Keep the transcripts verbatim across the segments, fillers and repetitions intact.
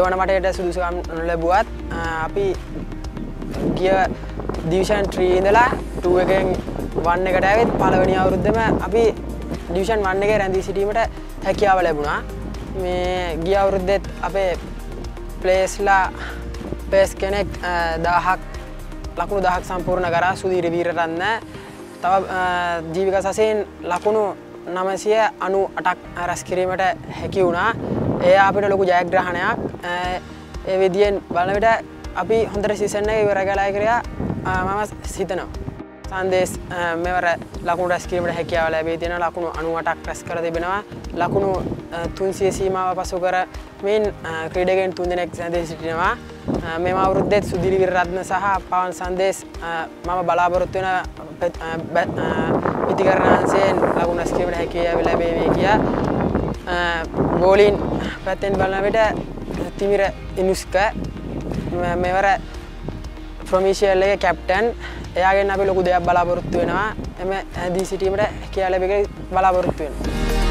දෙවන මටයට සුදුසුකම් ලැබුවත් අපි ගිය ඩිවිෂන් three ඉඳලා two එකෙන් one එකට ඇවිත් පළවෙනි අවුරුද්දේම අපි ඩිවිෂන් one එකේ රැඳී සිටීමට හැකියාව ලැබුණා. මේ ගිය අවුරුද්දේත් අපේ ප්ලේස්ලා පේස් කෙනෙක් දහයක් ලකුණු දහයක් සම්පූර්ණ කරා සුදීර වීරරත්න. තව ජීවික සසෙන් ලකුණු නවසිය අනූඅටක් රැස් කිරීමට හැකි වුණා. ඒ අපිට ලොකු ජයග්‍රහණයක්. ඒ විදියෙන් බලන විට අපි හොඳට සීසන් එක ඉවර කළා කියලා මම හිතනවා. සන්දේස් මෙවර ලකුණු රැස් කිරීමට හැකියාව ලැබී තියෙනවා. ලකුණු අනූඅටක් රැස් කර තිබෙනවා. ලකුණු තුන්සිය සීමාව පසු කරමින් ක්‍රීඩකයන් තුන්දෙනෙක් සැඳී සිටිනවා. මෙම අවුරුද්දේත් සුදීර වීරරත්න සහ පවන් සන්දේස් මම බලාපොරොත්තු වෙන පිටිකරණාංශයෙන් ලකුණු රැස් කිරීමට හැකියාව ලැබේවි කියා. බෝලින් පැත්තෙන් බලන විට තිමිර ඉනුස්ක මෙවර ප්‍රොමිෂියල් එකේ කැප්ටන්. එයාගෙන් අපි ලොකු දෙයක් බලාපොරොත්තු වෙනවා. එම දී සිටීමට හැකියාව ලැබෙයි බලාපොරොත්තු වෙනවා.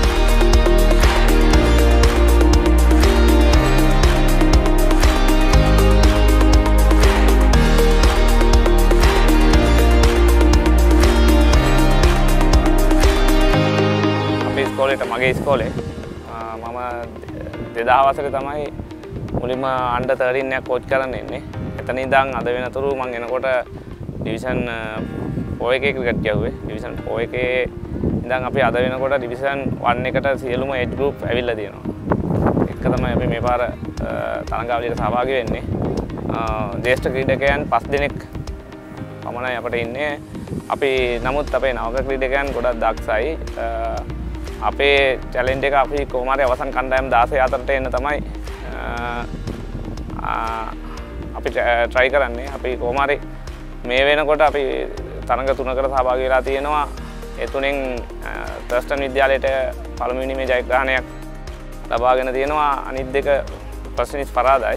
අපේ ඉස්කෝලේට මගේ ඉස්කෝලේ මම දෙදා වසරේ තමයි මුලින්ම අන්ඩර් thirteen එකක් කෝච් කරන්න එන්නේ. එතන ඉඳන් අද වෙනතුරු මම එනකොට ඩිවිෂන් four එකේ ක්‍රිකට් ගැහුවේ. ඩිවිෂන් four එකේ ඉඳන් අපි අද වෙනකොට ඩිවිෂන් one එකට සියලුම ඒජ් ගෲප් ඇවිල්ලා තියෙනවා. එක තමයි අපි මේ පාර තරඟාවලියට සහභාගී වෙන්නේ. ජ්‍යෙෂ්ඨ ක්‍රීඩකයන් පස් දෙනෙක් පමණයි අපිට ඉන්නේ. අපි නමුත් අපේ නවක ක්‍රීඩකයන් ගොඩක් දක්ෂයි. අපේ චැලෙන්ජ් එක අපි කොහොම හරි අවසන් කණ්ඩායම දාසය අතරට එන්න තමයි අපි try කරන්නේ. අපි කොහොම හරි මේ වෙනකොට අපි තරඟ තුනකට සහභාගී වෙලා තියෙනවා. ඒ තුනෙන් තර්ස්ටන් විද්‍යාලයට පළමුවෙනි මේ ජයග්‍රහණයක් ලබාගෙන තියෙනවා. අනිත් දෙක ප්‍රශ්නිස් පරාදයි.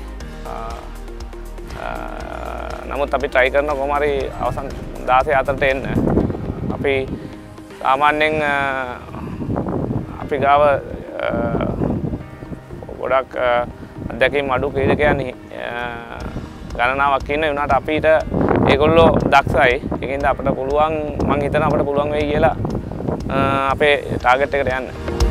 නමුත් අපි try කරන කොහොම හරි අවසන් දාසය අතරට එන්න. අපි සාමාන්‍යයෙන් අපි ගාව ගොඩක් අත්දැකීම් අඩු ක්‍රීඩකයන් ගණනාවක් ඉන්න වුණාට අපිට ඒගොල්ලෝ දක්ෂයි. ඒකින්ද අපිට පුළුවන් මම හිතනවා අපිට පුළුවන් වෙයි කියලා අපේ ටාගට් එකට යන්න.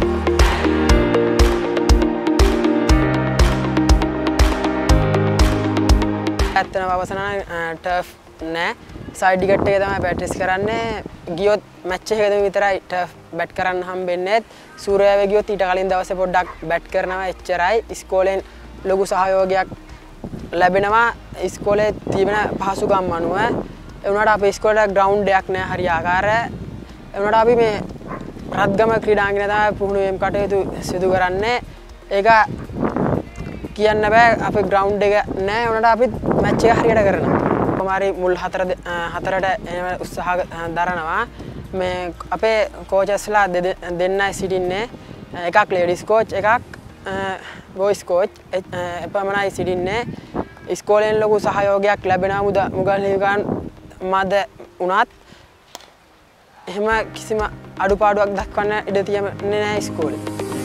ඇත්තම අවසන ටර්ෆ් නෑ. සයිඩ් ටිකට් එක තමයි ප්‍රැක්ටිස් කරන්නේ. ගියොත් මැච් එකකදී විතරයි ටර්ෆ් බැට් කරන්න හම්බෙන්නේ. සූර්යාවේ ගියොත් ඊට කලින් දවසේ පොඩ්ඩක් බැට් කරනවා එච්චරයි. ඉස්කෝලෙන් ලොකු සහයෝගයක් ලැබෙනවා. ඉස්කෝලේ තිබෙන පහසුකම් අනුව. ඒ වුණාට අපේ ඉස්කෝලේ ග්‍රවුන්ඩ් එකක් නෑ හරියාකාර. ඒ වුණාට අපි මේ රත්ගම ක්‍රීඩාංගණය තමයි පුහුණුවීම් කටයුතු සිදු කරන්නේ. ඒක කියන්න බෑ අපේ ග්‍රවුන්ඩ් එක නෑ. ඒ වුණාට අපි මැච් එක හරියට කරනවා. කොහොමරි මුල් හතර හතරට එන උත්සාහ දරනවා. මේ අපේ කෝචස්ලා දෙන්නයි සිටින්නේ. එකක් ලේඩිස් කෝච් එකක් බොයිස් කෝච් එපමණයි සිටින්නේ. ඉස්කෝලෙන් ලොකු සහයෝගයක් ලැබෙනවා මුගල් හිමිකම් මැද වුණත් එහෙම කිසිම අඩුපාඩුවක් දක්වන්න ඉඩ තියන්නේ නැහැ ඉස්කෝලේ.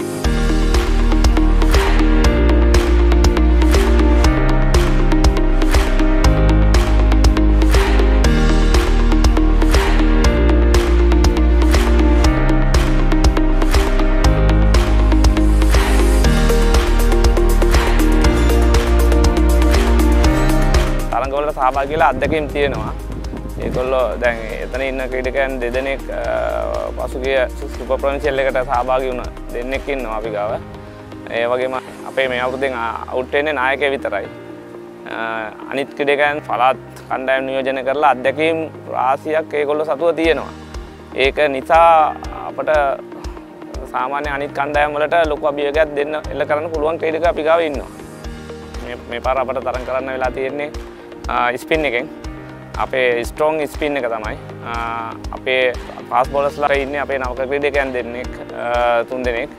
සහභාගී වෙලා අත්දැකීම් තියෙනවා. ඒගොල්ලෝ දැන් එතන ඉන්න ක්‍රීඩකයන් දෙදෙනෙක් පසුගිය සුපර් ප්‍රොවින්ෂියල් එකට සහභාගී වුණ දෙන්නෙක් ඉන්නවා අපි ගාව. ඒ වගේම අපේ මේ අවුරුද්දෙන් අවුට් වෙන්නේ නායකයෙක් විතරයි. අනිත් ක්‍රීඩකයන් පළාත් කණ්ඩායම් නියෝජනය කරලා අත්දැකීම් රාශියක් ඒගොල්ලෝ සතුව තියෙනවා. ඒක නිසා අපට සාමාන්‍ය අනිත් කණ්ඩායම් වලට ලොකු අභියෝගයක් දෙන්න එල්ල කරන්න පුළුවන් ක්‍රීඩකයෝ අපි ගාව ඉන්නවා. මේ මේ පාර අපට තරඟ කරන්න වෙලා තියෙන්නේ ස්පින් එකෙන්. අපේ ස්ට්‍රෝං ස්පින් එක තමයි. අපේ ෆාස්ට් බෝලර්ස්ලා ඉන්නේ අපේ නවක ක්‍රීඩකයන් දෙන්නෙක් තුන් දෙනෙක්.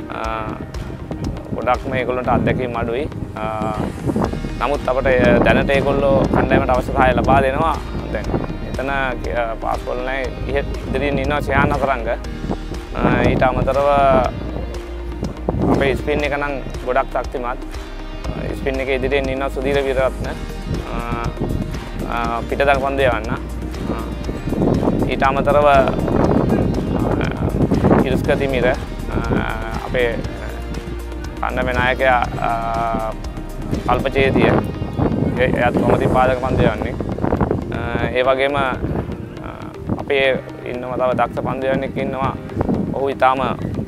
ගොඩක්ම ඒගොල්ලන්ට අත්දැකීම් අඩුයි. නමුත් අපට දැනට ඒගොල්ලෝ කණ්ඩායමට අවශ්‍ය සහාය ලබා දෙනවා. දැන් එතන ෆාස්ට් බෝලර්ලා ඉදිරියෙන් ඉන්නවා ශ්‍රේයාන් අතරංග. ඊට අමතරව අපේ ස්පින් එක නම් ගොඩක් ශක්තිමත්. ස්පින් එකේ ඉදිරියෙන් ඉන්න සුධීර වීරරත්න පිටදක් පන්දු යවන්න. ඊට අමතරව ඉරුස්ක තිමිර අපේ කණ්ඩායමේ නායකයා කල්පචේතිය එයත් කොමති පාදක පන්දු යවන්නේ. ඒ වගේම අපේ ඉන්නවා තව දක්ෂ පන්දු යවන්නෙක් ඉන්නවා. ඔහු ඊටාම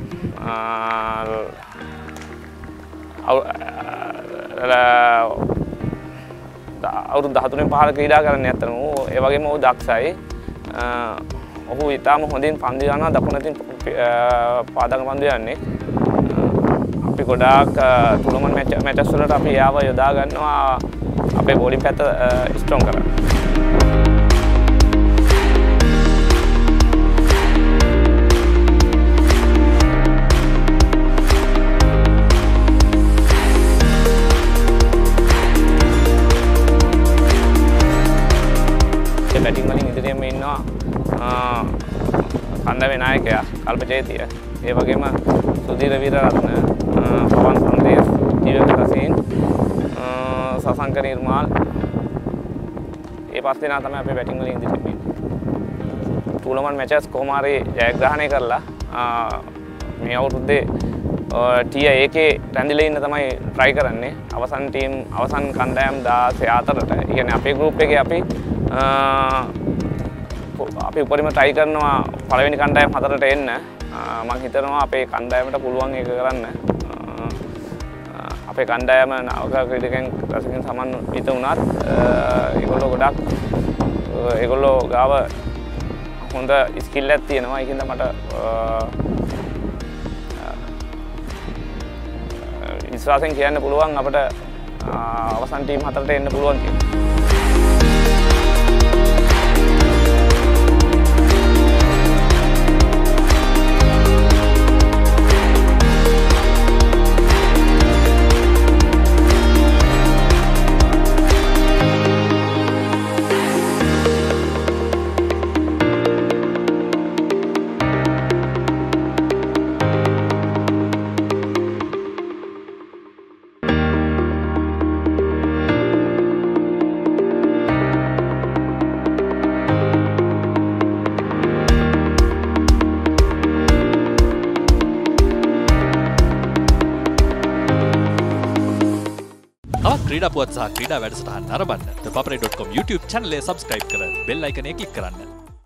අවුරුදු දහතුනෙන් පහළ ක්‍රීඩා කරන්නේ ඇත්තටම. ඒ වගේම ඔහු දක්ෂයි. ඔහු ඊටාම හොඳින් පන්දු යනවා දකුණතින් පාදක පන්දු යන්නේ. අපි ගොඩාක් ටූර්නමන්ට් මැච් මැචස් වලට අපි යාව යොදා ගන්නවා අපේ බෝලින් පැත්ත ස්ට්‍රොං කරන්න. බැටිං වලින් ඉදිරියෙම ඉන්නවා කණ්ඩායමේ නායකයා කල්පචේතිය. ඒ වගේම සුධීර වීරරත්න, පවන් සංදේශ්, ජීවක රසීන්, සසංක නිර්මාල්. ඒ පස් දෙනා තමයි අපේ බැටිං වලින් ඉදිරියෙම ඉන්නේ. ටූර්නමන්ට් මැචස් කොහොම හරි ජයග්‍රහණය කරලා මේ අවුරුද්දේ ටී ඒකේ රැඳිලා ඉන්න තමයි try කරන්නේ. අවසන් ටීම් අවසන් කණ්ඩායම් දාසය අතරට. ඒ කියන්නේ අපේ ගෲප් එකේ අපි අපි උපරිම try කරනවා පළවෙනි කණ්ඩායම් හතරට එන්න. මම හිතනවා අපේ කණ්ඩායමට පුළුවන් ඒක කරන්න. අපේ කණ්ඩායම නවක ක්‍රීඩකයන් රසිකයන් සමන්විත වුණත් ඒගොල්ලෝ ගොඩක් ඒගොල්ලෝ ගාව හොඳ ස්කිල් එකක් තියෙනවා. ඒකින්ද මට විශ්වාසයෙන් කියන්න පුළුවන් අපිට අවසන් ටීම් හතරට එන්න පුළුවන් කියලා. ක්‍රීඩා පුවත් සහ ක්‍රීඩා වැඩසටහන් නරඹන්න the papare dot com YouTube channel එක subscribe කර bell icon එක click කරන්න.